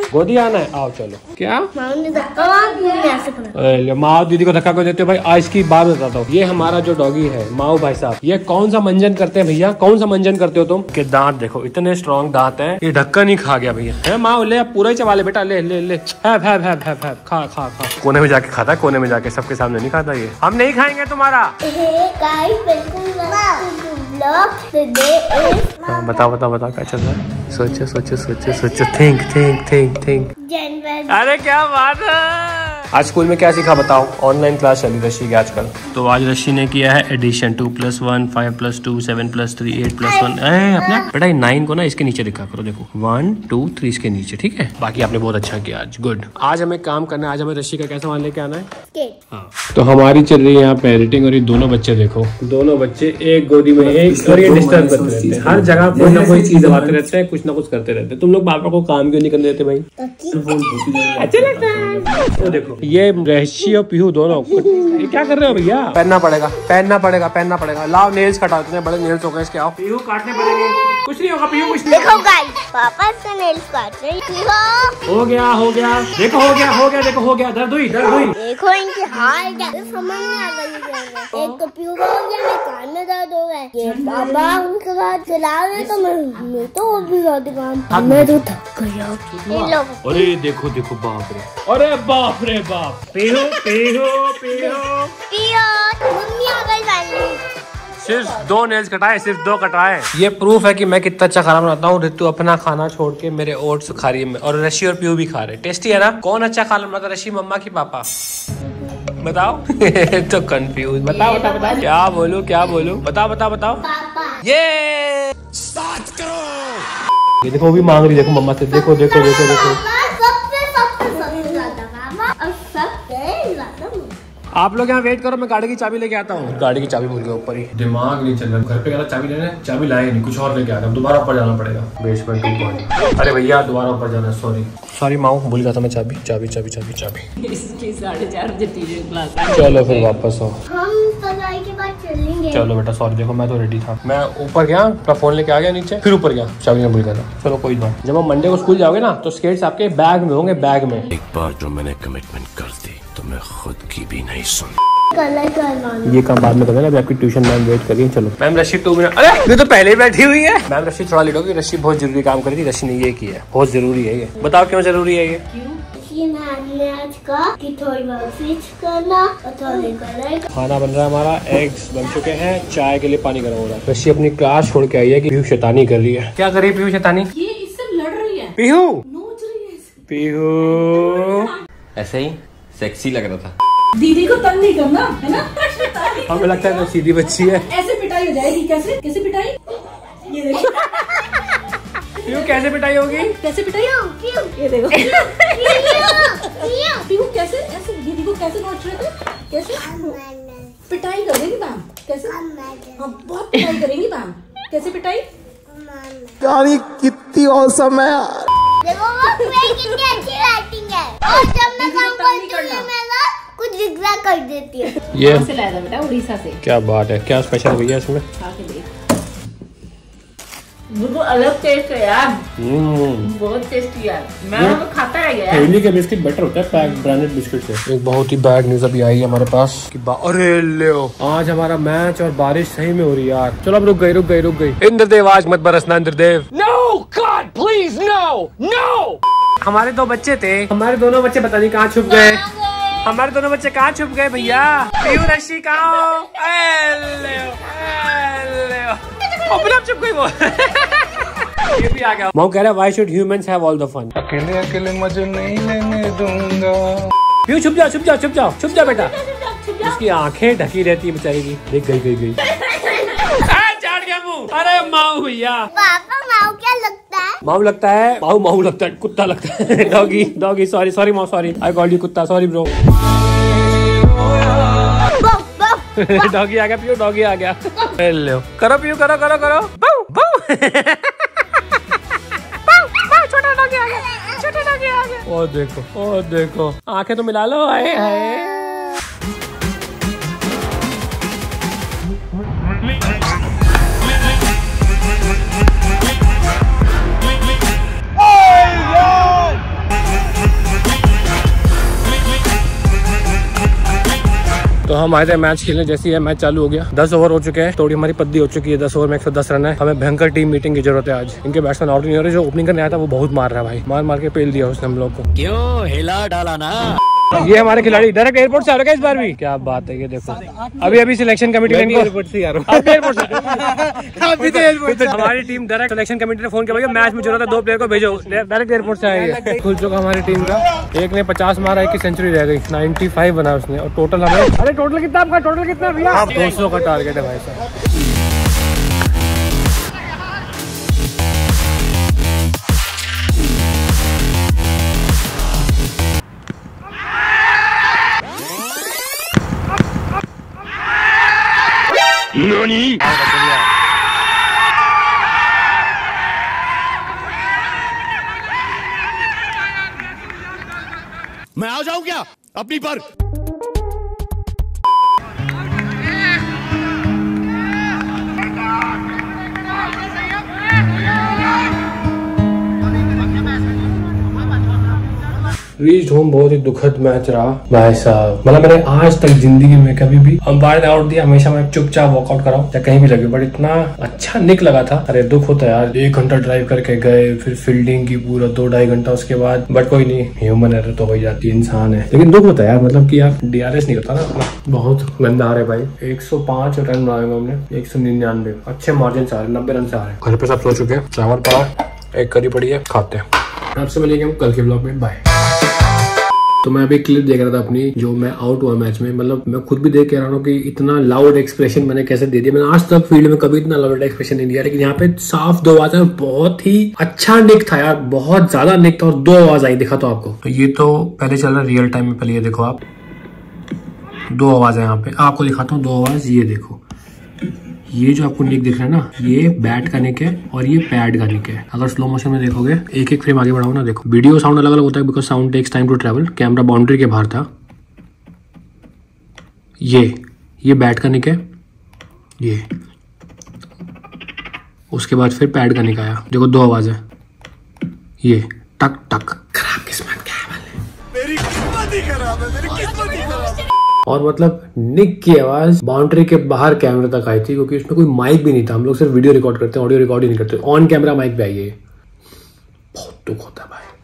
गोदी आना है, आओ चलो। क्या धक्का माओ दीदी को धक्का क्यों देते हो भाई? आज की बात बताता हूँ, ये हमारा जो डॉगी है माओ भाई साहब, ये कौन सा मंजन करते हैं भैया? कौन सा मंजन करते हो तुम? के दांत देखो, इतने स्ट्रॉन्ग दांत हैं, ये ढक्कन ही खा गया भैया। है माओ, ले पूरा ही चबा ले बेटा, ले ले ले, खा खा खा। कोने में जाके खाता है, कोने में जाके, सबके सामने नहीं खाता ये। हम नहीं खाएंगे तुम्हारा। बताओ बताओ बताओ क्या चल रहा है? सोचो सोचो सोचो सोचो, थिंक थिंक थिंक थिंक। अरे क्या बात है। आज स्कूल में क्या सीखा बताओ? ऑनलाइन क्लास चली रशी की आजकल। तो आज रशी ने किया है एडिशन, 2 + 1 5 + 2 7 + 3 8 + 1। अपना बेटा 9 को ना इसके नीचे लिखा करो, देखो 1 2 3 इसके नीचे, ठीक है? बाकी आपने बहुत अच्छा किया आज, गुड। आज हमें काम करना है, आज हमें रशी का क्या सामान लेके आना है? हाँ। तो हमारी चल रही है यहाँ पेरेंटिंग, और ये दोनों बच्चे देखो, दोनों बच्चे एक गोदी में एक, और ये डिस्टर्ब करते रहते हैं हर जगह, कोई ना कोई चीज दबाते रहते हैं, कुछ ना कुछ करते रहते हैं। तुम लोग पापा को काम क्यों नहीं करने देते भाई? अच्छा लगता है। तो देखो ये रशी और पीहू दोनों, ये क्या कर रहे हो भैया? पहनना पड़ेगा, पहनना पड़ेगा, पहनना पड़ेगा। लाओ नेल्स कटाओ, इतने बड़े नेल्स हो गए इसके। आओ पीहू, काटने पड़ेंगे। कुछ नहीं होगा पीहू, कुछ नहीं। देखो गाइस, पापा इसका नेल्स काट रहे हैं। हो गया हो गया, देखो हो गया हो गया, देखो हो गया। दर्द हुई, दर्द हुई। देखो इनकी हाल क्या समझ नहीं आ रही। एक तो पीहू हो गया, मैं कान में दर्द हो गया। ये पापा उनके बाद चला रहे तो मैं तो और भी ज्यादा काम, मैं तो थक गया। अरे देखो देखो, बाप रे, अरे बाप रे बाप। पीहू पीहू पीहू पीहू, मम्मी आ गई फाइनली। सिर्फ 2 नेल्स कटाए, सिर्फ 2 कटाए। ये प्रूफ है कि मैं कितना अच्छा खाना बनाता हूँ। ऋतु अपना खाना छोड़ के मेरे ओट्स खा रही है, और रशी और पीहू भी खा रहे। टेस्टी है ना? कौन अच्छा खाना बनाता है, रशी मम्मा की पापा? बताओ। तो कंफ्यूज, बताओ बताओ बताओ, क्या बोलूं क्या बोलूं, बताओ बताओ बताओ। ये स्टार्ट करो। ये देखो वो भी मांग रही, देखो मम्मा से, देखो देखो देखो देखो। आप लोग यहाँ वेट करो, मैं गाड़ी की चाबी लेके आता हूँ। गाड़ी की चाबी भूल गया ऊपर ही, दिमाग नहीं चल रहा। घर पे गया चाबी लेने, चाबी लाए नहीं, कुछ और लेके आ रहा हूँ। दोबारा ऊपर जाना पड़ेगा, बेसमेंट ऊपर। अरे भैया दोबारा ऊपर जाना, सॉरी सॉरी माऊ, भूल गया था मैं। चाबी चाबी चाबी चाबी चाबी। इसकी 4:30 बजे ट्यूशन क्लास। चलो फिर वापस आओ, हम सगाई के बाद चलेंगे। चलो बेटा, सॉरी देखो मैं तो रेडी था। मैं ऊपर गया, अपना फोन लेके आ गया नीचे, फिर ऊपर गया, चाबी में भूल गया था। चलो कोई बात। जब हम मंडे को स्कूल जाओगे ना, तो स्केट्स आपके बैग में होंगे, बैग में। एक बार जो मैंने कमिटमेंट कर दी तो मैं खुद की भी नहीं सुन। ये काम बाद में करना, अभी आपकी ट्यूशन मैम वेट कर रही है। चलो मैम, रशी 2 मिनट। अरे ये तो पहले ही बैठी हुई है। मैम रशी थोड़ा लेट होगी, रशी बहुत जरूरी काम करी थी, रशी ने ये किया है, बहुत जरूरी है ये। बताओ क्यों जरूरी है ये? खाना बन रहा है हमारा, एग्स बन चुके हैं, चाय के लिए पानी गर्म हो रहा है। रशी अपनी क्लास छोड़ के आई है कि पीहू शैतानी कर रही है। क्या कर रही है पीहू शैतानी? ये इससे लड़ रही है, पीहू नोच रही है। पीहू ऐसे ही सेक्सी लग रहा था। दीदी को तंग नहीं करना है ना। हमें लगता है तो सीधी बच्ची है। ऐसे पिटाई हो जाएगी। कैसे कैसे पिटाई? ये देखो। पीहू कैसे पिटाई होगी? कैसे पिटाई? ये देखो। पीहू कैसे ऐसे दीदी को कैसे नोच रहे थे? कैसे पिटाई करेगी मैम? कैसे? हाँ बहुत पिटाई करेंगी मैम। कैसे पिटाई? यार ये कितनी औसम है यार। देखो वो कितनी अच्छी लाइटिंग है, और जब मैं काम करती हूँ मैं ना कुछ जिगजैग कर देती है। ये से लाया था बेटा, उड़ीसा से। क्या बात है, क्या स्पेशल भैया इसमें? खा के देख, बिल्कुल अलग टेस्ट है यार, बहुत टेस्टी यार। मैं तो खाता है यार। पहले के बिस्किट बेटर होता है पैक ब्रांडेड बिस्किट से। एक बहुत ही बैड न्यूज अभी आई है हमारे पास कि अरे लो, आज हमारा मैच और बारिश सही में हो रही है यार। चलो अब रुक गई। इंद्रदेव आज मत बरसना Indradev. No god please no no. हमारे 2 बच्चे थे, हमारे दोनों बच्चे पता नहीं कहाँ छुप गए। हमारे दोनों बच्चे कहाँ छुप गए भैया? पीहू रशी कहाँ? अपने आप चुप गई वो। ये भी आ गया। मॉम कह रहा है why should humans have all the fun. अकेले अकेले मजे नहीं लेने दूंगा। पीहू छुप जा बेटा। इसकी आंखें ढकी रहती है बेचारी की। देख गई। चाट गया मुंह। अरे माऊ भैया। पापा माऊ क्या लगता है? माऊ लगता है, माऊ लगता है, कुत्ता लगता है। Doggy sorry Mau, sorry I called you कुत्ता, सॉरी ब्रो। डॉगी आ गया पीहू, डॉगी आ गया। लो करो पीहू, करो। छोटा डॉगी आ गया। ओ देखो आंखें तो मिला लो। हाय हम आए थे मैच खेलने, जैसे मैच चालू हो गया 10 ओवर हो चुके हैं, थोड़ी हमारी पद्दी हो चुकी है। 10 ओवर में 110 रन है। हमें भयंकर टीम मीटिंग की जरूरत है आज। इनके बैट्समैन आउट नहीं हो रहे। जो ओपनिंग करने आया था वो बहुत मार रहा है भाई, मार मार के पेल दिया उसने हम लोग को। क्यों हिला डाला ना। ये हमारे खिलाड़ी डायरेक्ट एयरपोर्ट से आ रहे हैं इस बार भी। क्या बात है, ये देखो अभी सिलेक्शन कमेटी ने एयरपोर्ट से आ रहा हूँ। हमारी टीम डायरेक्ट सिलेक्शन कमेटी ने फोन किया, मैच में जरूरत है 2 प्लेयर को भेजो, डायरेक्ट एयरपोर्ट से आएंगे। खुल चुका हमारी टीम का। एक ने 50 मारा, एक की सेंचुरी रह गई, 95 बना उसने। और टोटल हमें, अरे टोटल कितना आपका, टोटल कितना भैया? 200 का टारगेट है भाई साहब। नानी? मैं आ जाऊं क्या अपनी पर? रीच्ड होम बहुत ही दुखद मैच रहा भाई साहब। मतलब मैंने आज तक जिंदगी में कभी भी अंपायर ने आउट दिया, हमेशा मैं चुपचाप वॉकआउट कराऊं या कहीं भी लगे, बट इतना अच्छा निक लगा था। अरे दुख होता है यार, 1 घंटा ड्राइव करके गए, फिर फील्डिंग की पूरा 2-2.5 घंटा उसके बाद। बट कोई नहीं, ह्यूमन एरर तो हो ही जाती है, इंसान है। लेकिन दुख होता है यार, मतलब कि यार DRS नहीं होता ना अपना। बहुत गंदा आ रहे भाई। 105 रन बनाएंगे हमने, 199 अच्छे मार्जिन से आ रहे, 90 रन से आ रहे। घर पे सब सो चुके हैं, चावल पड़ा, एक करी पड़ी है, खाते हैं। आपसे मिलेंगे हम कल के ब्लॉग में, बाय। तो मैं अभी क्लिप देख रहा था अपनी, जो मैं आउट हुआ मैच में। मतलब मैं खुद भी देख के रहा हूँ कि इतना लाउड एक्सप्रेशन मैंने कैसे दे दिया। मैंने आज तक फील्ड में कभी इतना लाउड एक्सप्रेशन नहीं दिया, लेकिन यहाँ पे साफ 2 आवाज है। बहुत ही अच्छा निक था यार, बहुत ज्यादा निक था। और 2 आवाज आई, दिखा तो आपको। तो ये तो पहले चल रहा है रियल टाइम में। पहले ये देखो आप, 2 आवाज है यहाँ पे, आपको दिखाता हूँ 2 आवाज। ये देखो, ये जो आपको निक दिख रहा है ना, ये बैट का निक है और ये पैड का निक है। अगर स्लो मोशन में देखोगे, एक फ्रेम आगे बढ़ाओ ना, देखो वीडियो साउंड अलग अलग होता है, because sound takes time to travel. Camera boundary के बाहर था। ये बैट का निक है, ये उसके बाद फिर पैड का निक आया। देखो 2 आवाज है, ये टक टक। खराब किस्मत क्या है वाले, मेरी किस्मत ही खराब है, मेरी किस्मत ही खराब है। और मतलब निक की आवाज बाउंड्री के बाहर कैमरे तक आई थी, क्योंकि उसमें कोई माइक भी नहीं था। हम लोग सिर्फ वीडियो रिकॉर्ड करते हैं, ऑडियो रिकॉर्ड ही नहीं करते। ऑन कैमरा माइक पे आई है। बहुत दुख होता है भाई।